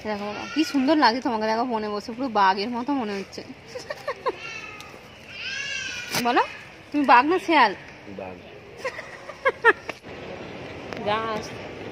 দেখো বাবা কি সুন্দর লাগে তোমাকে, দেখো বনে বসে পুরো বাঘের মতো মনে হচ্ছে। বলো তুমি বাঘ না শেয়াল? বাঘ। গাছ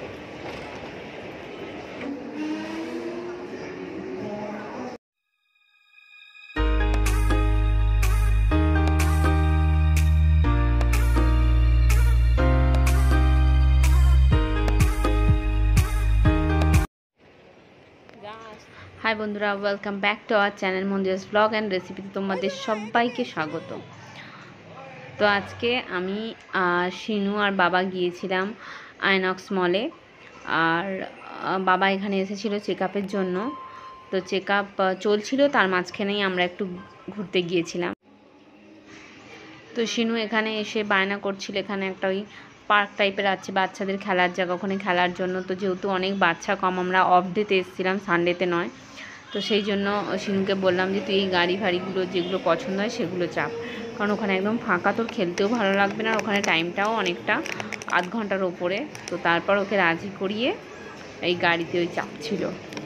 হাই বন্ধুরা, welcome back to our channel Mandira's blog and রেসিপিতে তোমাদের সবাইকে স্বাগত। তো আজকে আমি শিনু আর বাবা গিয়েছিলাম আইনক্স মলে, আর বাবা এখানে এসেছিল চেক আপের জন্য। তো চেক আপ চলছিল, তার মাঝখানেই আমরা একটু ঘুরতে গিয়েছিলাম। তো শিনু এখানে এসে বায়না করছিল, এখানে একটা ওই পার্ক টাইপের আছে বাচ্চাদের খেলার জায়গা, ওখানে খেলার জন্য। তো যেহেতু অনেক বাচ্চা কম, আমরা অফ ডেতে এসেছিলাম, সানডেতে নয়, তো সেই জন্য শিনুকে বললাম যে তুই এই গাড়ি ফাড়িগুলো যেগুলো পছন্দ হয় সেগুলো চাপ, কারণ ওখানে একদম ফাঁকা, তোর খেলতেও ভালো লাগবে না, আর ওখানে টাইমটাও অনেকটা আধ ঘন্টার ওপরে। তো তারপর ওকে রাজি করিয়ে এই গাড়িতে ওই চাপছিল।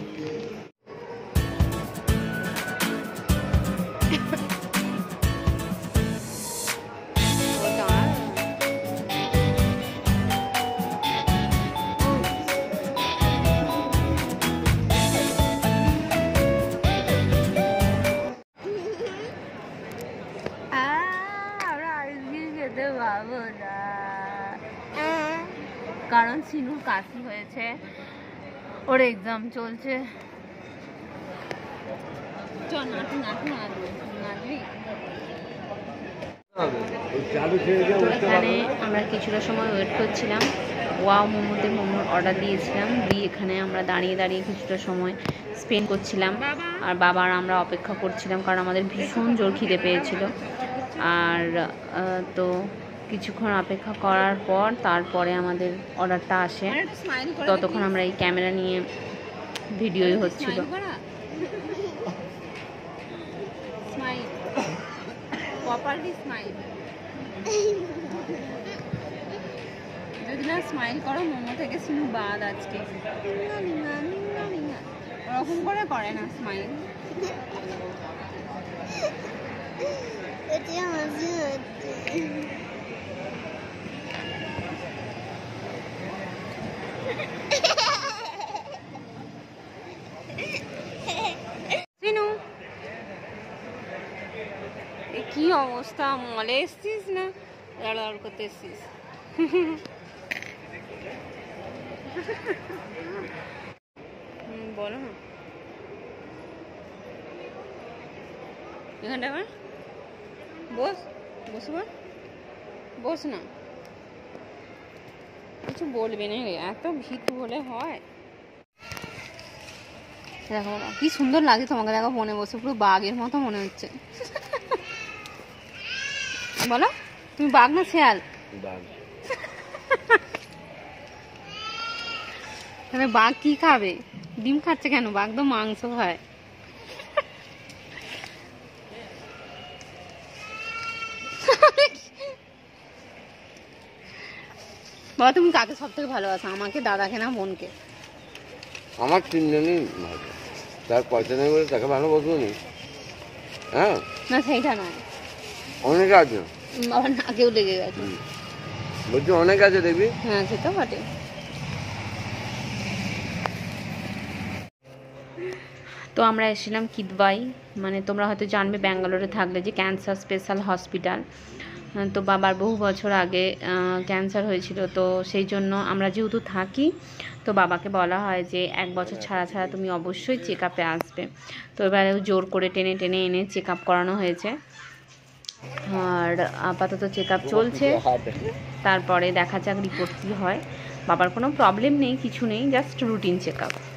কারণ শিনুর কাশি হয়েছে, ওর এক্সাম চলছে। এখানে আমরা কিছুটা সময় ওয়েট করছিলাম। ওয়াও মোমোতে মোমোর অর্ডার দিয়েছিলাম, দিয়ে এখানে আমরা দাঁড়িয়ে দাঁড়িয়ে কিছুটা সময় স্পেন্ড করছিলাম। আর বাবার আমরা অপেক্ষা করছিলাম, কারণ আমাদের ভীষণ জোর খিদে পেয়েছিল। আর তো কিছুক্ষণ অপেক্ষা করার পর তারপরে আমাদের অর্ডারটা আসে। ততক্ষণ আমরা এই ক্যামেরা নিয়ে ভিডিওই হচ্ছিল। যদি না স্মাইল করো মোমো থেকে শিনু বাদ আজকে ওরকম করে না স্মাইল। কি অবস্থা, মলে এসছিস না লড়াড় করতে এসছিস? বলো না এখানটা বস, বস বস না, কিছু বলবে না, এত ভীতু হলে হয়। দেখো কি সুন্দর লাগে তোমাকে, দেখো বনে বসে পুরো বাঘের মতো মনে হচ্ছে। বলো তুমি বাঘ না শেয়াল? বাঘ। বাঘ কি খাবে? ডিম খাচ্ছে কেন? বাঘ তো মাংস খায়। বাবা তুমি কাকে সব থেকে ভালোবাসো, আমাকে, দাদাকে না বোনকে? আমার তিনজনই ভালো, তার পয়সা নেই বলে তাকে ভালোবাসবো নি? হ্যাঁ না সেইটা নয়, অনেক আছে। বাবার নাকেও লেগে গেছে। বলছি অনেক আছে দেখবি। হ্যাঁ সে তো বটে। তো আমরা এসেছিলাম কিদওয়াই, মানে তোমরা হয়তো জানবে ব্যাঙ্গালোরে থাকলে, যে ক্যান্সার স্পেশাল হসপিটাল। তো বাবার বহু বছর আগে ক্যান্সার হয়েছিল, তো সেই জন্য আমরা যেহেতু থাকি, তো বাবাকে বলা হয় যে 1 বছর ছাড়া ছাড়া তুমি অবশ্যই চেক আপে আসবে। তো এবারে জোর করে টেনে টেনে এনে চেক আপ করানো হয়েছে। আর আপাতত চেক আপ চলছে, তারপরে দেখা যাক রিপোর্ট কী হয়। বাবার কোনো প্রবলেম নেই, কিছু নেই, জাস্ট রুটিন চেক আপ।